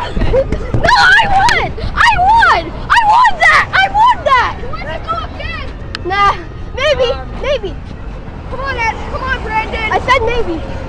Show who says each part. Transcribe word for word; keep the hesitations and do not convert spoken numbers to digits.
Speaker 1: No, I won! I won! I won that! I won that! Let's go again! Nah, maybe, um, maybe. Come on, Ed. Come on, Brandon. I said maybe.